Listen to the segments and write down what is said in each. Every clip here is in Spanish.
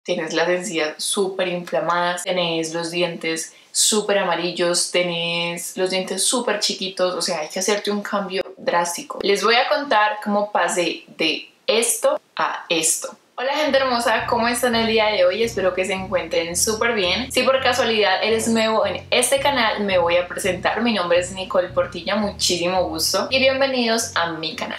tienes las encías súper inflamadas, tenés los dientes súper amarillos, tenés los dientes súper chiquitos, o sea, hay que hacerte un cambio drástico. Les voy a contar cómo pasé de esto a esto. Hola gente hermosa, ¿cómo están el día de hoy? Espero que se encuentren súper bien. Si por casualidad eres nuevo en este canal, me voy a presentar. Mi nombre es Nicole Portilla, muchísimo gusto y bienvenidos a mi canal.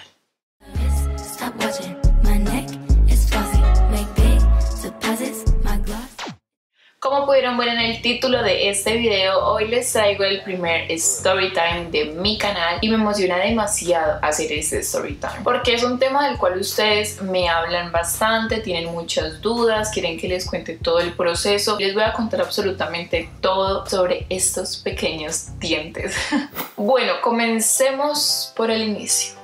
Como pudieron ver en el título de este video, hoy les traigo el primer story time de mi canal y me emociona demasiado hacer este story time porque es un tema del cual ustedes me hablan bastante, tienen muchas dudas, quieren que les cuente todo el proceso. Les voy a contar absolutamente todo sobre estos pequeños dientes. Bueno, comencemos por el inicio.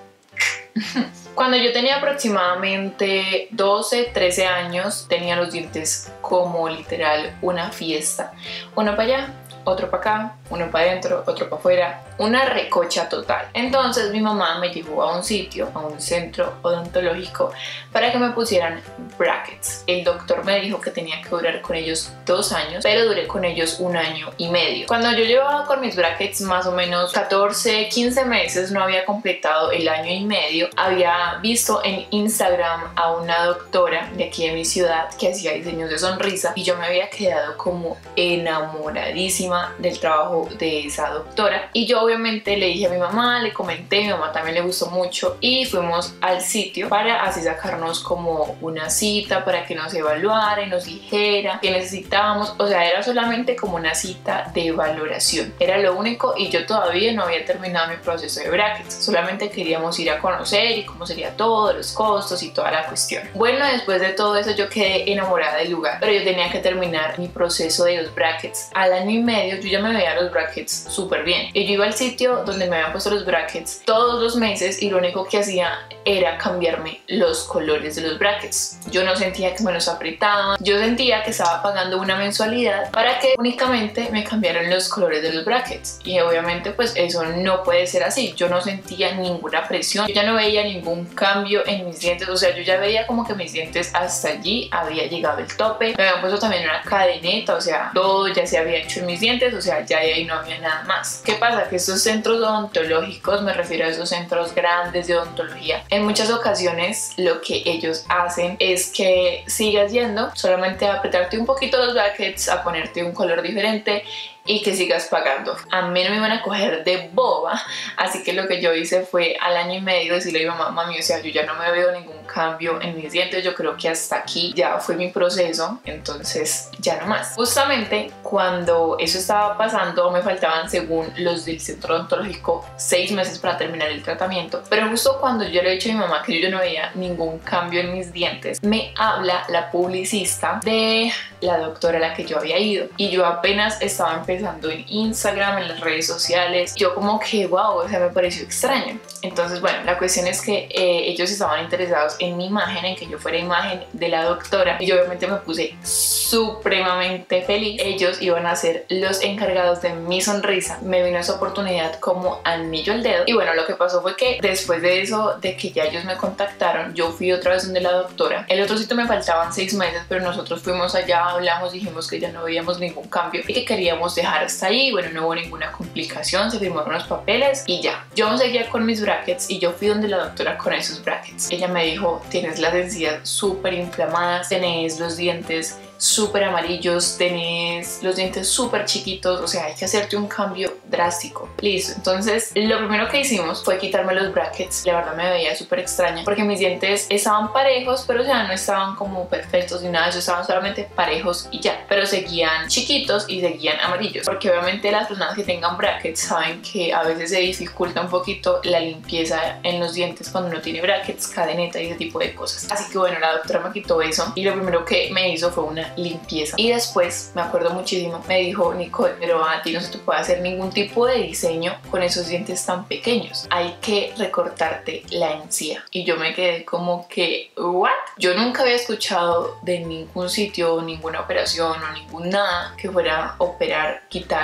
Cuando yo tenía aproximadamente 12, 13 años, tenía los dientes como literal una fiesta. Uno para allá, otro para acá, uno para adentro, otro para afuera, una recocha total. Entonces mi mamá me llevó a un sitio, a un centro odontológico para que me pusieran brackets. El doctor me dijo que tenía que durar con ellos 2 años, pero duré con ellos 1 año y medio. Cuando yo llevaba con mis brackets más o menos 14, 15 meses, no había completado el año y medio, había visto en Instagram a una doctora de aquí de mi ciudad que hacía diseños de sonrisa y yo me había quedado como enamoradísima del trabajo de esa doctora y yo obviamente le dije a mi mamá, le comenté, mi mamá también le gustó mucho y fuimos al sitio para así sacarnos como una cita para que nos evaluara y nos dijera qué necesitábamos. O sea, era solamente como una cita de valoración, era lo único y yo todavía no había terminado mi proceso de brackets, solamente queríamos ir a conocer y cómo sería todo, los costos y toda la cuestión. Bueno, después de todo eso yo quedé enamorada del lugar, pero yo tenía que terminar mi proceso de los brackets. Al año y medio yo ya me veía los brackets súper bien y yo iba al sitio donde me habían puesto los brackets todos los meses y lo único que hacía era cambiarme los colores de los brackets. Yo no sentía que me los apretaban, yo sentía que estaba pagando una mensualidad para que únicamente me cambiaran los colores de los brackets y obviamente pues eso no puede ser así. Yo no sentía ninguna presión, yo ya no veía ningún cambio en mis dientes, o sea, yo ya veía como que mis dientes hasta allí había llegado el tope, me habían puesto también una cadeneta, o sea, todo ya se había hecho en mis dientes, o sea, ya de ahí no había nada más. ¿Qué pasa? Que estos centros odontológicos, me refiero a esos centros grandes de odontología, en muchas ocasiones lo que ellos hacen es que sigas yendo solamente a apretarte un poquito los brackets, a ponerte un color diferente y que sigas pagando. A mí no me iban a coger de boba, así que lo que yo hice fue al año y medio decirle a mi mamá, mami, o sea, yo ya no me veo ningún cambio en mis dientes, yo creo que hasta aquí ya fue mi proceso, entonces ya no más. Justamente cuando eso estaba pasando me faltaban, según los del centro odontológico, 6 meses para terminar el tratamiento, pero justo cuando yo le he dicho a mi mamá que yo no veía ningún cambio en mis dientes, me habla la publicista de la doctora a la que yo había ido y yo apenas estaba empezando en Instagram, en las redes sociales, yo como que wow, o sea, me pareció extraño. Entonces bueno, la cuestión es que ellos estaban interesados en mi imagen, en que yo fuera imagen de la doctora y yo obviamente me puse supremamente feliz. Ellos iban a ser los encargados de mi sonrisa, me vino esa oportunidad como anillo al dedo y bueno, lo que pasó fue que después de eso, de que ya ellos me contactaron, yo fui otra vez donde la doctora. El otro sitio me faltaban 6 meses, pero nosotros fuimos allá, hablamos, dijimos que ya no veíamos ningún cambio y que queríamos dejar hasta ahí. Bueno, no hubo ninguna complicación, se firmaron los papeles y ya. Yo seguía con mis brackets y yo fui donde la doctora con esos brackets. Ella me dijo, tienes las encías súper inflamadas, tenés los dientes súper amarillos, tenés los dientes súper chiquitos, o sea, hay que hacerte un cambio drástico. Listo, entonces lo primero que hicimos fue quitarme los brackets. La verdad me veía súper extraña porque mis dientes estaban parejos, pero o sea, no estaban como perfectos ni nada, ellos estaban solamente parejos y ya, pero seguían chiquitos y seguían amarillos, porque obviamente las personas que tengan brackets saben que a veces se dificulta un poquito la limpieza en los dientes cuando uno tiene brackets, cadeneta y ese tipo de cosas. Así que bueno, la doctora me quitó eso y lo primero que me hizo fue una limpieza. Y después, me acuerdo muchísimo, me dijo, Nicole, pero a ti no se te puede hacer ningún tipo de diseño con esos dientes tan pequeños. Hay que recortarte la encía. Y yo me quedé como que, ¿what? Yo nunca había escuchado de ningún sitio, ninguna operación o ningún nada que fuera a operar, quitar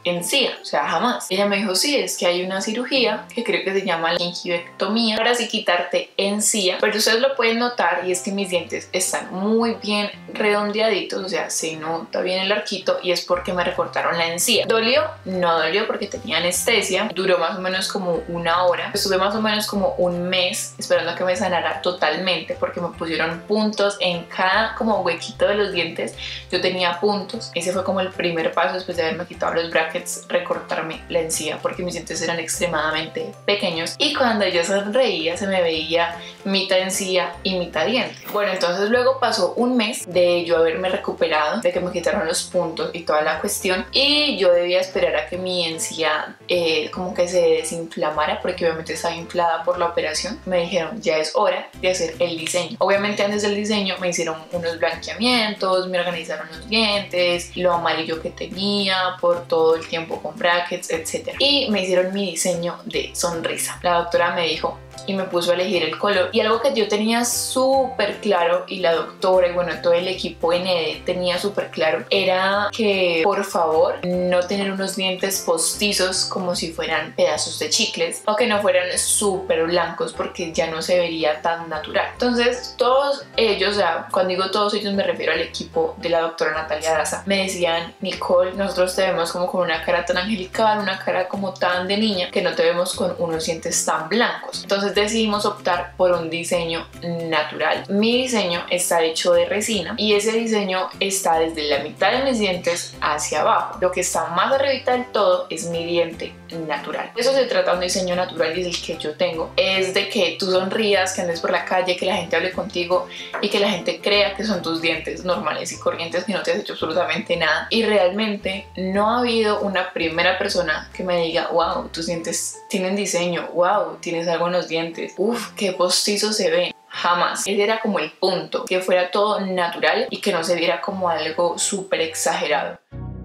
encía, o sea, jamás. Ella me dijo, sí, es que hay una cirugía que creo que se llama la gingivectomía para así quitarte encía, pero ustedes lo pueden notar y es que mis dientes están muy bien redondeaditos, o sea, se nota bien el arquito y es porque me recortaron la encía. ¿Dolió? No dolió porque tenía anestesia, duró más o menos como una hora, estuve más o menos como un mes esperando a que me sanara totalmente porque me pusieron puntos en cada como huequito de los dientes, yo tenía puntos. Ese fue como el primer paso después de haberme quitado los brackets, recortarme la encía porque mis dientes eran extremadamente pequeños y cuando yo sonreía se me veía mitad encía y mitad diente. Bueno, entonces luego pasó un mes de yo haberme recuperado, de que me quitaron los puntos y toda la cuestión, y yo debía esperar a que mi encía como que se desinflamara porque obviamente estaba inflada por la operación. Me dijeron, ya es hora de hacer el diseño. Obviamente antes del diseño me hicieron unos blanqueamientos, me organizaron los dientes, lo amarillo que tenía por todo el tiempo con brackets, etc. Y me hicieron mi diseño de sonrisa. La doctora me dijo y me puso a elegir el color, y algo que yo tenía súper claro y la doctora y bueno todo el equipo ND tenía súper claro era que por favor no tener unos dientes postizos como si fueran pedazos de chicles o que no fueran súper blancos porque ya no se vería tan natural. Entonces todos ellos, o sea, cuando digo todos ellos me refiero al equipo de la doctora Natalia Daza, me decían, Nicole, nosotros te vemos como con una cara tan angelical, una cara como tan de niña, que no te vemos con unos dientes tan blancos. Entonces decidimos optar por un diseño natural. Mi diseño está hecho de resina y ese diseño está desde la mitad de mis dientes hacia abajo. Lo que está más arribita del todo es mi diente natural. Eso se trata de un diseño natural y es el que yo tengo. Es de que tú sonrías, que andes por la calle, que la gente hable contigo y que la gente crea que son tus dientes normales y corrientes, que no te has hecho absolutamente nada. Y realmente no ha habido una primera persona que me diga, wow, tus dientes tienen diseño, wow, tienes algo en los dientes, uff, qué postizos se ven. Jamás. Ese era como el punto, que fuera todo natural y que no se viera como algo súper exagerado.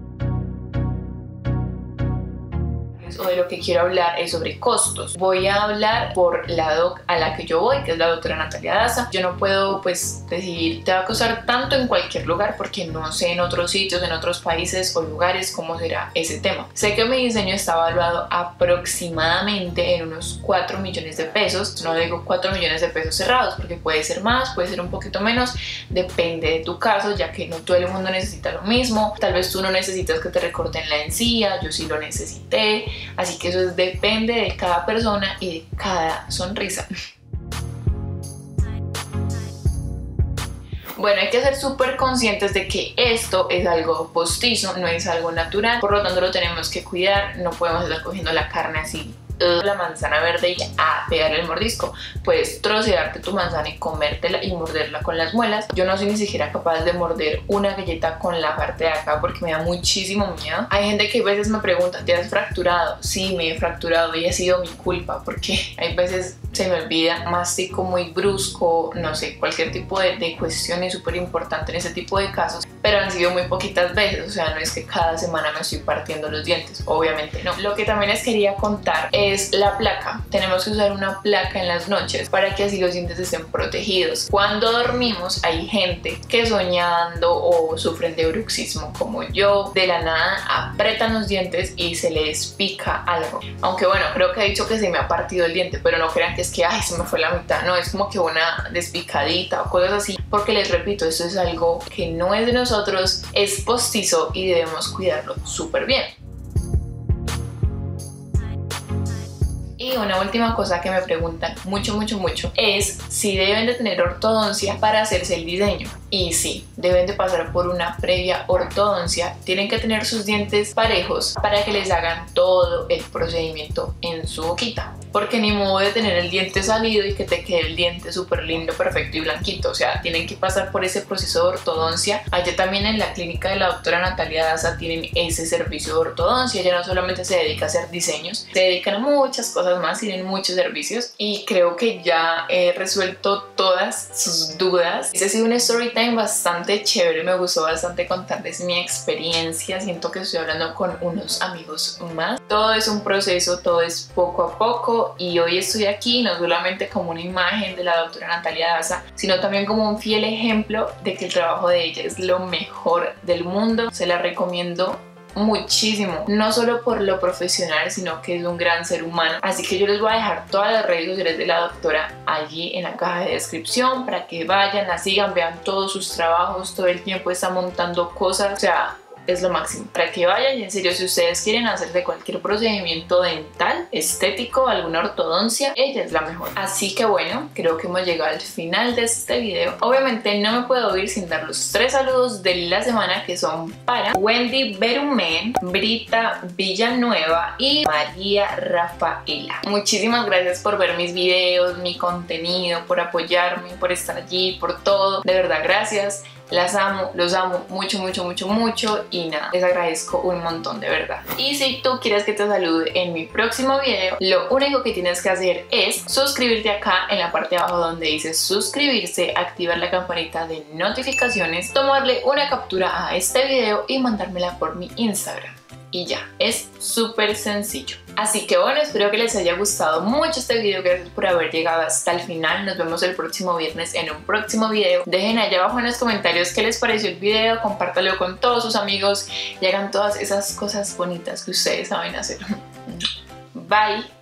O de lo que quiero hablar es sobre costos. Voy a hablar por la doc a la que yo voy, que es la doctora Natalia Daza. Yo no puedo pues decir te va a costar tanto en cualquier lugar porque no sé en otros sitios, en otros países o lugares cómo será ese tema. Sé que mi diseño está evaluado aproximadamente en unos 4 millones de pesos. No digo 4 millones de pesos cerrados porque puede ser más, puede ser un poquito menos, depende de tu caso, ya que no todo el mundo necesita lo mismo. Tal vez tú no necesitas que te recorten la encía, yo sí lo necesité. Así que eso depende de cada persona y de cada sonrisa. Bueno, hay que ser súper conscientes de que esto es algo postizo, no es algo natural, por lo tanto lo tenemos que cuidar, no podemos estar cogiendo la carne así, la manzana verde y a pegarle el mordisco. Puedes trocearte tu manzana y comértela y morderla con las muelas. Yo no soy ni siquiera capaz de morder una galleta con la parte de acá porque me da muchísimo miedo. Hay gente que a veces me pregunta, ¿te has fracturado? Sí, me he fracturado y ha sido mi culpa porque hay veces se me olvida, mastico muy brusco, no sé, cualquier tipo de cuestión es súper importante en ese tipo de casos, pero han sido muy poquitas veces, o sea, no es que cada semana me estoy partiendo los dientes, obviamente no. Lo que también les quería contar es la placa. Tenemos que usar una placa en las noches para que así los dientes estén protegidos. Cuando dormimos hay gente que soñando o sufren de bruxismo como yo, de la nada apretan los dientes y se les pica algo. Aunque bueno, creo que he dicho que se me ha partido el diente, pero no crean que es que ay, se me fue la mitad, no, es como que una despicadita o cosas así, porque les repito, esto es algo que no es de nosotros, es postizo y debemos cuidarlo súper bien. Y una última cosa que me preguntan mucho es si deben de tener ortodoncia para hacerse el diseño. Y sí, deben de pasar por una previa ortodoncia, tienen que tener sus dientes parejos para que les hagan todo el procedimiento en su boquita. Porque ni modo de tener el diente salido y que te quede el diente súper lindo, perfecto y blanquito. O sea, tienen que pasar por ese proceso de ortodoncia. Allá también en la clínica de la doctora Natalia Daza tienen ese servicio de ortodoncia. Ella no solamente se dedica a hacer diseños, se dedican a muchas cosas más, tienen muchos servicios. Y creo que ya he resuelto todas sus dudas. Ese ha sido un story time bastante chévere, me gustó bastante contarles mi experiencia. Siento que estoy hablando con unos amigos más. Todo es un proceso, todo es poco a poco. Y hoy estoy aquí no solamente como una imagen de la doctora Natalia Daza, sino también como un fiel ejemplo de que el trabajo de ella es lo mejor del mundo. Se la recomiendo muchísimo, no solo por lo profesional, sino que es un gran ser humano. Así que yo les voy a dejar todas las redes sociales de la doctora allí en la caja de descripción para que vayan, la sigan, vean todos sus trabajos, todo el tiempo está montando cosas, o sea, es lo máximo. Para que vayan, y en serio, si ustedes quieren hacerse cualquier procedimiento dental, estético, alguna ortodoncia, ella es la mejor. Así que bueno, creo que hemos llegado al final de este video. Obviamente no me puedo ir sin dar los 3 saludos de la semana, que son para Wendy Berumen, Brita Villanueva y María Rafaela. Muchísimas gracias por ver mis videos, mi contenido, por apoyarme, por estar allí, por todo. De verdad, gracias. Las amo, los amo mucho, mucho, mucho, mucho, y nada, les agradezco un montón, de verdad. Y si tú quieres que te salude en mi próximo video, lo único que tienes que hacer es suscribirte acá en la parte de abajo donde dice suscribirse, activar la campanita de notificaciones, tomarle una captura a este video y mandármela por mi Instagram. Y ya, es súper sencillo. Así que bueno, espero que les haya gustado mucho este video. Gracias por haber llegado hasta el final. Nos vemos el próximo viernes en un próximo video. Dejen allá abajo en los comentarios qué les pareció el video, compártalo con todos sus amigos y hagan todas esas cosas bonitas que ustedes saben hacer. Bye.